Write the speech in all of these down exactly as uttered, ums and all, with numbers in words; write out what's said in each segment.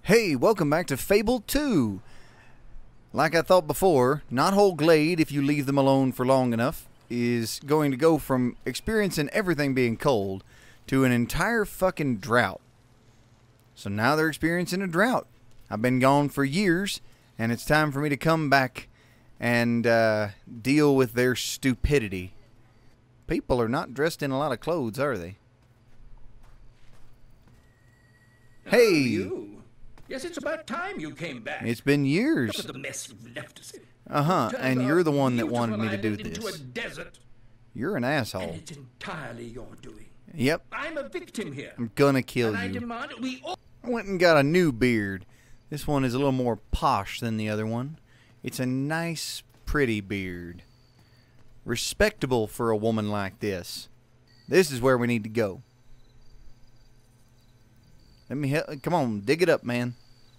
Hey, welcome back to Fable two. Like I thought before, Knotthole Glade, if you leave them alone for long enough, is going to go from experiencing everything being cold to an entire fucking drought. So now they're experiencing a drought. I've been gone for years, and it's time for me to come back and uh, deal with their stupidity. People are not dressed in a lot of clothes, are they? Hey! Oh, you. Yes, it's about time you came back. It's been years. Look at the mess you've left us in. Uh-huh, and you're the one that Beautiful wanted me to do island into this. a desert, You're an and asshole. it's entirely your doing. Yep, I'm a victim here, I'm gonna kill and I you. demand we all... I went and got a new beard. This one is a little more posh than the other one. It's a nice, pretty beard. Respectable for a woman like this. This is where we need to go. Let me help. Come on, dig it up, man.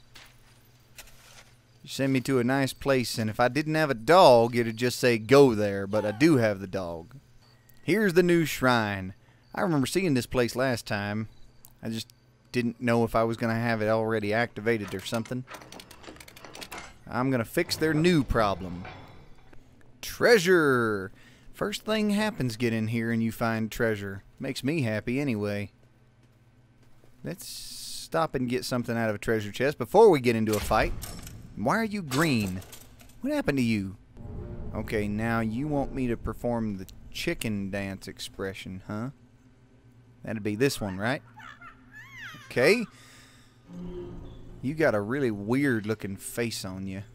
You send me to a nice place, and if I didn't have a dog, it'd just say go there, but I do have the dog. Here's the new shrine. I remember seeing this place last time. I just didn't know if I was going to have it already activated or something. I'm going to fix their new problem. Treasure! First thing happens, get in here and you find treasure. Makes me happy anyway. Let's stop and get something out of a treasure chest before we get into a fight. Why are you green? What happened to you? Okay, now you want me to perform the chicken dance expression, huh? That'd be this one, right? Okay. You got a really weird looking face on you.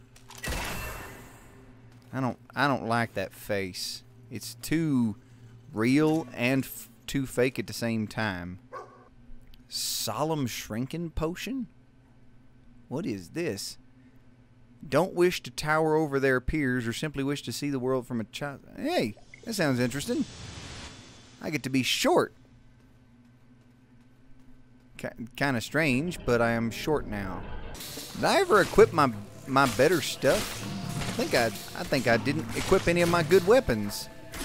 I don't I don't like that face. It's too real and f too fake at the same time. Solemn shrinking potion? What is this? Don't wish to tower over their peers or simply wish to see the world from a child. Hey, that sounds interesting. I get to be short. Kind of strange, but I am short now. Did I ever equip my my better stuff? I think I I think I didn't equip any of my good weapons.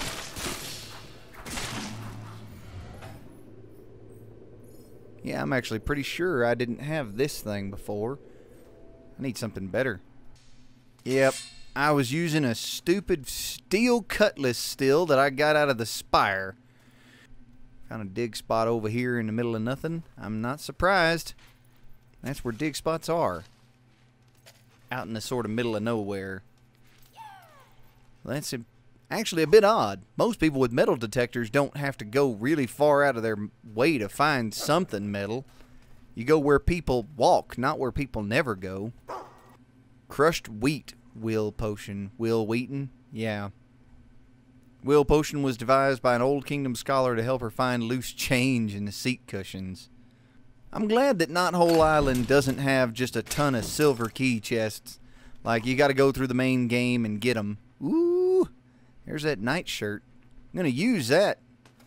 Yeah, I'm actually pretty sure I didn't have this thing before. I need something better. Yep, I was using a stupid steel cutlass still that I got out of the spire. Found a dig spot over here in the middle of nothing. I'm not surprised. That's where dig spots are. Out in the sort of middle of nowhere. That's actually a bit odd. Most people with metal detectors don't have to go really far out of their way to find something metal. You go where people walk, not where people never go. Crushed wheat will potion. Will Wheaton? Yeah. Will potion was devised by an old kingdom scholar to help her find loose change in the seat cushions. I'm glad that Knotthole Island doesn't have just a ton of silver key chests. Like, you got to go through the main game and get them. Ooh, there's that nightshirt. I'm going to use that.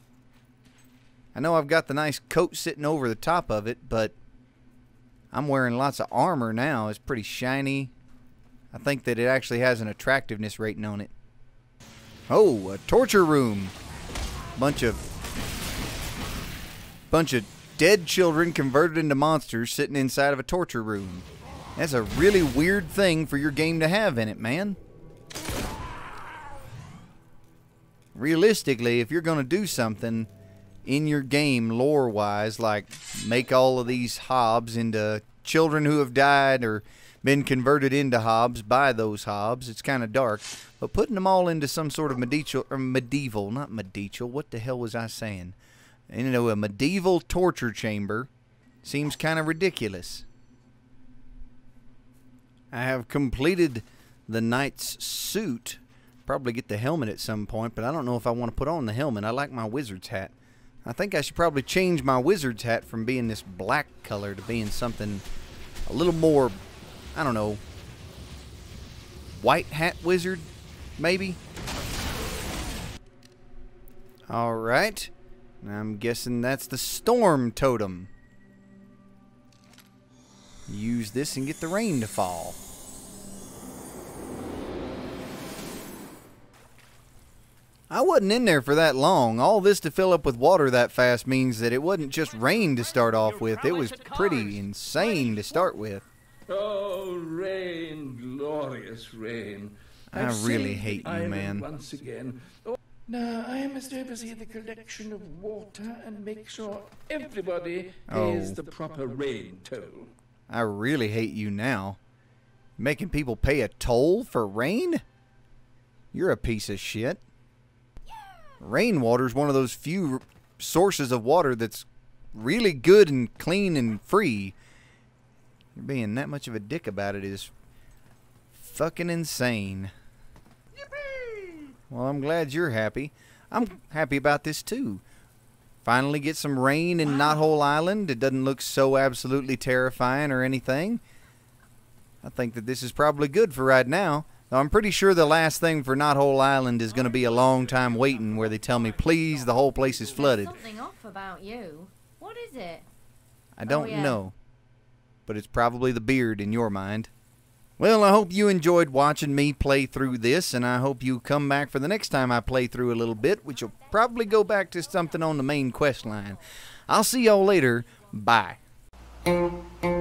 I know I've got the nice coat sitting over the top of it, but I'm wearing lots of armor now. It's pretty shiny. I think that it actually has an attractiveness rating on it. Oh, a torture room. Bunch of bunch of dead children converted into monsters sitting inside of a torture room. That's a really weird thing for your game to have in it, man. Realistically, if you're going to do something in your game lore-wise, like make all of these hobs into children who have died or been converted into hobs by those hobs, it's kind of dark. But putting them all into some sort of medieval, or medieval, not medieval, what the hell was I saying? You know, a medieval torture chamber seems kind of ridiculous. I have completed the knight's suit. Probably get the helmet at some point, but I don't know if I want to put on the helmet. I like my wizard's hat. I think I should probably change my wizard's hat from being this black color to being something a little more, I don't know, white hat wizard, maybe? Alright. I'm guessing that's the storm totem. Use this and get the rain to fall. I wasn't in there for that long. All this to fill up with water that fast means that it wasn't just rain to start off with. It was pretty insane to start with. Oh, rain, glorious rain. I I've really saved hate the you, island man. Once again. Oh, now I must oversee the collection of water and make sure everybody pays Oh. the proper rain toll. I really hate you now. Making people pay a toll for rain? You're a piece of shit. Rainwater's one of those few sources of water that's really good and clean and free. You're being that much of a dick about it is fucking insane. Yippee! Well, I'm glad you're happy. I'm happy about this too. Finally get some rain in Knothole Island. It doesn't look so absolutely terrifying or anything. I think that this is probably good for right now. Now, I'm pretty sure the last thing for Knothole Island is going to be a long time waiting where they tell me, please, the whole place is flooded. There's something off about you. What is it? I don't Oh, yeah. know. But it's probably the beard in your mind. Well, I hope you enjoyed watching me play through this, and I hope you come back for the next time I play through a little bit, which will probably go back to something on the main quest line. I'll see y'all later. Bye.